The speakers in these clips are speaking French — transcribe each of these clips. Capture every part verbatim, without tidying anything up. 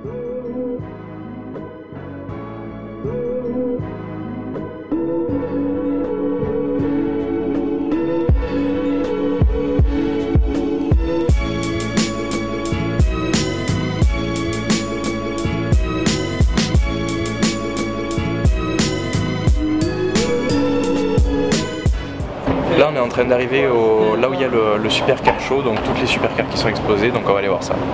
Là on est en train d'arriver au... là où il y a le, le supercar show, donc toutes les supercars qui sont exposées, donc on va aller voir ça.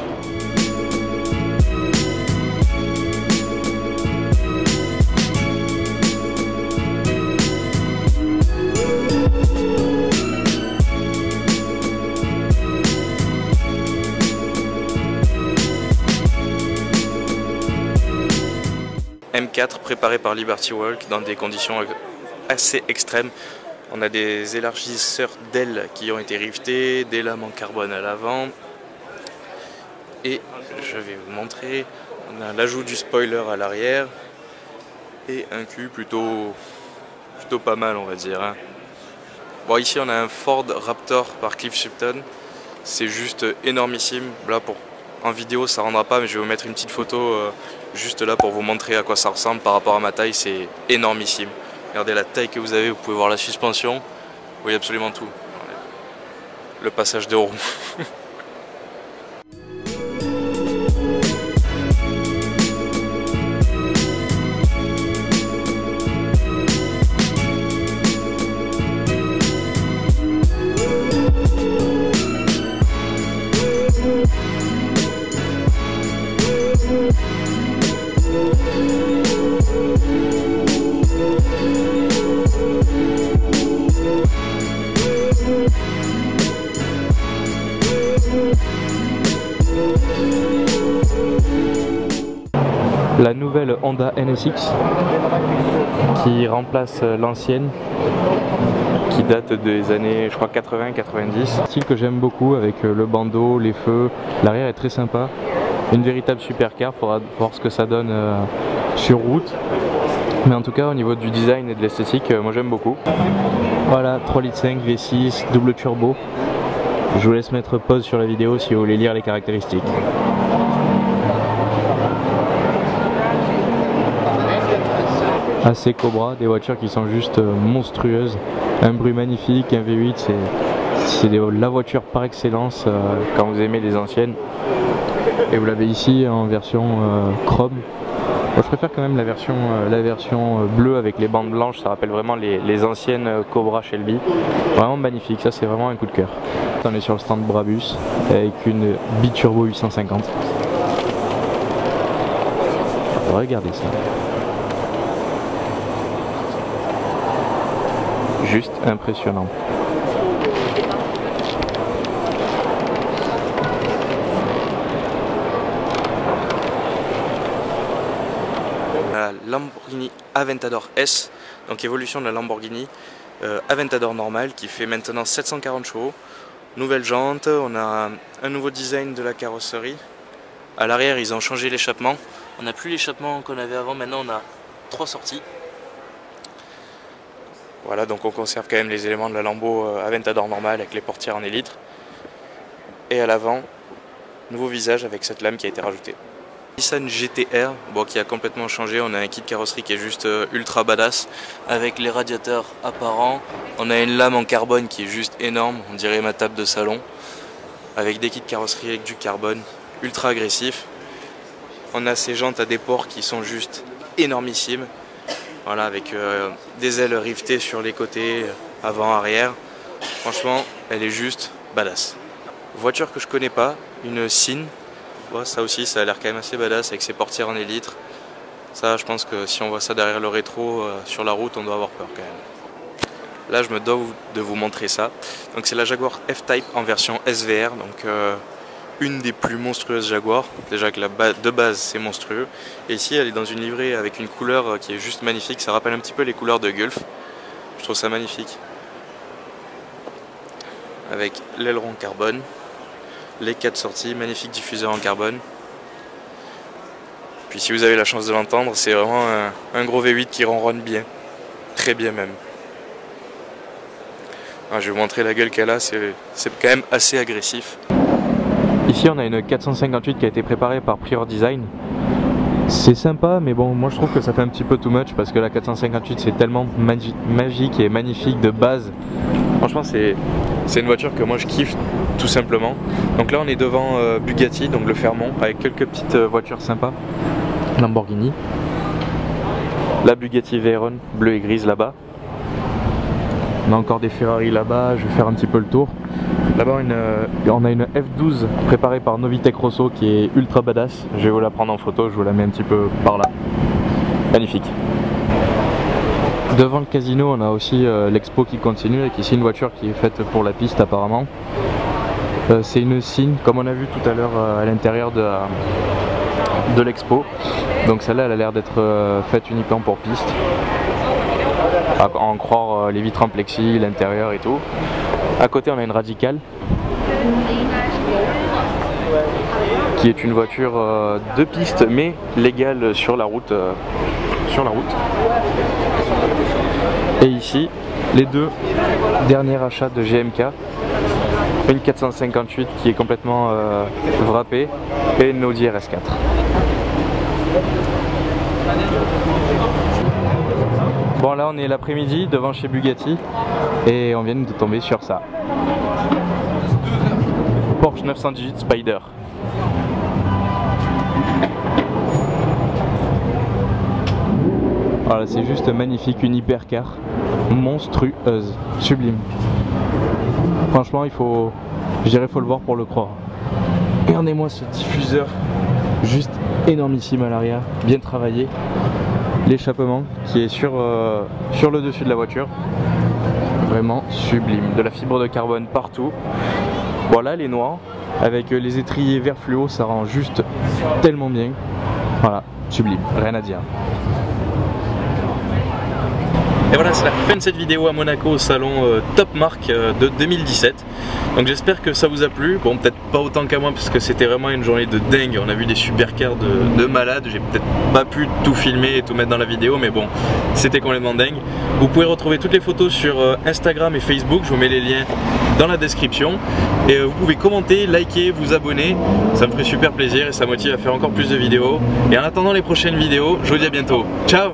M quatre préparé par Liberty Walk dans des conditions assez extrêmes. On a des élargisseurs d'ailes qui ont été riftés, des lames en carbone à l'avant. Et je vais vous montrer, on a l'ajout du spoiler à l'arrière. Et un cul plutôt, plutôt pas mal on va dire. Hein. Bon ici on a un Ford Raptor par Cliff Shipton. C'est juste énormissime. Là pour, en vidéo ça rendra pas mais je vais vous mettre une petite photo euh, juste là pour vous montrer à quoi ça ressemble par rapport à ma taille. C'est énormissime. Regardez la taille que vous avez, vous pouvez voir la suspension, vous voyez absolument tout. Le passage de roue. La nouvelle Honda N S X qui remplace l'ancienne qui date des années je crois quatre-vingts quatre-vingt-dix. Style que j'aime beaucoup avec le bandeau, les feux, l'arrière est très sympa. Une véritable supercar, il faudra voir ce que ça donne euh, sur route. Mais en tout cas au niveau du design et de l'esthétique, euh, moi j'aime beaucoup. Voilà, trois litres cinq V six, double turbo. Je vous laisse mettre pause sur la vidéo si vous voulez lire les caractéristiques. Assez Cobra, des voitures qui sont juste monstrueuses, un bruit magnifique, un V huit, c'est la voiture par excellence euh, quand vous aimez les anciennes. Et vous l'avez ici en version euh, chrome. Moi je préfère quand même la version, euh, la version bleue avec les bandes blanches, ça rappelle vraiment les, les anciennes Cobra Shelby. Vraiment magnifique, ça c'est vraiment un coup de cœur. On est sur le stand Brabus avec une biturbo huit cent cinquante. Regardez ça. Juste impressionnant. La Lamborghini Aventador S, donc évolution de la Lamborghini euh, Aventador normale qui fait maintenant sept cent quarante chevaux. Nouvelle jante, on a un nouveau design de la carrosserie. À l'arrière ils ont changé l'échappement. On n'a plus l'échappement qu'on avait avant, maintenant on a trois sorties. Voilà, donc on conserve quand même les éléments de la Lambo Aventador normale avec les portières en élytre. Et à l'avant, nouveau visage avec cette lame qui a été rajoutée. Nissan G T R, bon, qui a complètement changé, on a un kit carrosserie qui est juste ultra badass avec les radiateurs apparents. On a une lame en carbone qui est juste énorme, on dirait ma table de salon. Avec des kits carrosserie avec du carbone, ultra agressif. On a ces jantes à déport qui sont juste énormissimes. Voilà, avec euh, des ailes rivetées sur les côtés, avant, arrière. Franchement, elle est juste badass. Voiture que je connais pas, une Sin. Ouais, ça aussi, ça a l'air quand même assez badass avec ses portières en élytre. Ça, je pense que si on voit ça derrière le rétro euh, sur la route, on doit avoir peur quand même. Là, je me dois de vous montrer ça. Donc, c'est la Jaguar F-Type en version S V R. Donc, euh, une des plus monstrueuses Jaguar. Déjà que la ba de base, c'est monstrueux. Et ici, elle est dans une livrée avec une couleur qui est juste magnifique. Ça rappelle un petit peu les couleurs de Gulf. Je trouve ça magnifique. Avec l'aileron carbone. Les quatre sorties, magnifique diffuseur en carbone. Puis si vous avez la chance de l'entendre, c'est vraiment un, un gros V huit qui ronronne bien. Très bien même. Alors, je vais vous montrer la gueule qu'elle a, c'est quand même assez agressif. Ici on a une quatre cent cinquante-huit qui a été préparée par Prior Design. C'est sympa, mais bon, moi je trouve que ça fait un petit peu too much parce que la quatre cent cinquante-huit c'est tellement magi magique et magnifique de base. Franchement c'est une voiture que moi je kiffe tout simplement. Donc là on est devant euh, Bugatti, donc le Fairmont, avec quelques petites euh, voitures sympas. Lamborghini. La Bugatti Veyron, bleue et grise là-bas. On a encore des Ferrari là-bas, je vais faire un petit peu le tour. Là-bas on a une F douze préparée par Novitec Rosso qui est ultra badass. Je vais vous la prendre en photo, je vous la mets un petit peu par là. Magnifique. Devant le casino on a aussi euh, l'expo qui continue avec ici une voiture qui est faite pour la piste apparemment. Euh, C'est une Signe comme on a vu tout à l'heure euh, à l'intérieur de, euh, de l'expo. Donc celle-là elle a l'air d'être euh, faite uniquement pour piste. À en croire euh, les vitres en plexi, l'intérieur et tout. À côté on a une Radical qui est une voiture euh, de piste mais légale sur la route, euh, sur la route. Et ici les deux derniers achats de G M K, une quatre cent cinquante-huit qui est complètement euh, wrappée et une Audi R S quatre. Bon là on est l'après-midi devant chez Bugatti et on vient de tomber sur ça. Porsche neuf cent dix-huit Spider. Voilà, c'est juste magnifique, une hypercar monstrueuse, sublime. Franchement il faut, je dirais faut le voir pour le croire. Regardez-moi ce diffuseur, juste énormissime à l'arrière, bien travaillé. L'échappement qui est sur, euh, sur le dessus de la voiture, vraiment sublime, de la fibre de carbone partout. Voilà les noirs avec les étriers vert fluo, ça rend juste tellement bien. Voilà, sublime, rien à dire. Et voilà, c'est la fin de cette vidéo à Monaco au salon euh, Top Marque euh, de deux mille dix-sept. Donc j'espère que ça vous a plu. Bon, peut-être pas autant qu'à moi parce que c'était vraiment une journée de dingue. On a vu des supercars de, de malades. J'ai peut-être pas pu tout filmer et tout mettre dans la vidéo, mais bon, c'était complètement dingue. Vous pouvez retrouver toutes les photos sur euh, Instagram et Facebook. Je vous mets les liens dans la description. Et euh, vous pouvez commenter, liker, vous abonner. Ça me ferait super plaisir et ça motive à faire encore plus de vidéos. Et en attendant les prochaines vidéos, je vous dis à bientôt. Ciao!